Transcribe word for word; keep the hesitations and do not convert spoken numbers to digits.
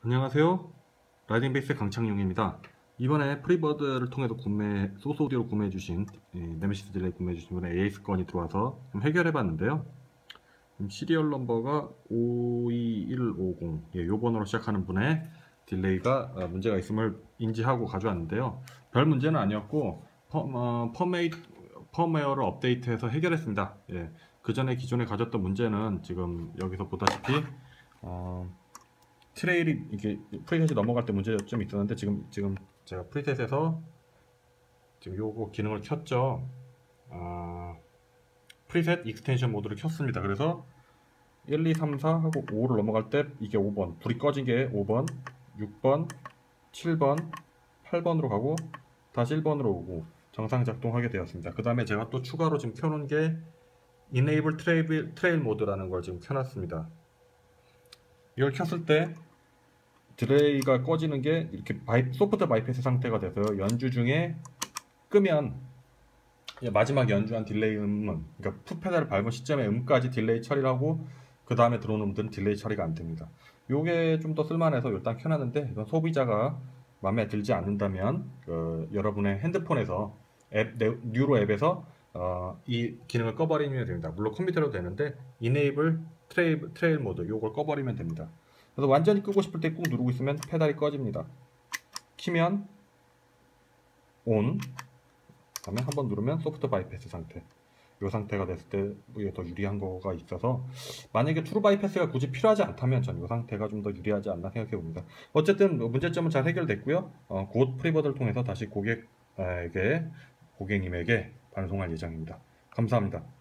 안녕하세요. 라이딩 베이스의 강창용입니다. 이번에 프리버드를 통해서 구매, 소스 오디오로 구매해주신 네메시스 딜레이 구매해주신 분의 에이에스 건이 들어와서 좀 해결해봤는데요. 시리얼 넘버가 오이일오공, 예, 요 번호로 시작하는 분의 딜레이가 어, 문제가 있음을 인지하고 가져왔는데요. 별 문제는 아니었고 펌, 어, 펌웨이, 펌웨어를 업데이트해서 해결했습니다. 예, 그 전에 기존에 가졌던 문제는 지금 여기서 보다시피 어, 트레일이 이게 프리셋이 넘어갈 때 문제가 좀 있었는데 지금 지금 제가 프리셋에서 지금 요거 기능을 켰죠. 아, 프리셋 익스텐션 모드를 켰습니다. 그래서 일, 이, 삼, 사 하고 오를 넘어갈 때 이게 오 번, 불이 꺼진 게 오 번, 육 번, 칠 번, 팔 번으로 가고 다시 일 번으로 오고 정상 작동하게 되었습니다. 그 다음에 제가 또 추가로 지금 켜놓은 게 Enable Trail, Trail 모드라는 걸 지금 켜놨습니다. 이걸 켰을 때 딜레이가 꺼지는 게 이렇게 바이, 소프트 바이패스 상태가 돼서요. 연주 중에 끄면 마지막 연주한 딜레이 음은, 그러니까 풋 페달을 밟은 시점의 음까지 딜레이 처리를 하고 그 다음에 들어오는 음들은 딜레이 처리가 안 됩니다. 요게 좀 더 쓸만해서 일단 켜놨는데, 이건 소비자가 마음에 들지 않는다면 그 여러분의 핸드폰에서 앱, 뉴로 앱에서 어, 이 기능을 꺼버리면 됩니다. 물론 컴퓨터로도 되는데 Enable Trail, Trail 모드 요걸 꺼버리면 됩니다. 그래서 완전히 끄고 싶을 때 꾹 누르고 있으면 페달이 꺼집니다. 키면 ON, 다음에 한번 누르면 소프트 바이패스 상태. 이 상태가 됐을 때 이게 더 유리한 거가 있어서, 만약에 트루 바이패스가 굳이 필요하지 않다면 전 이 상태가 좀 더 유리하지 않나 생각해 봅니다. 어쨌든 문제점은 잘 해결됐고요. 어, 곧 프리버드를 통해서 다시 고객에게 고객님에게 반송할 예정입니다. 감사합니다.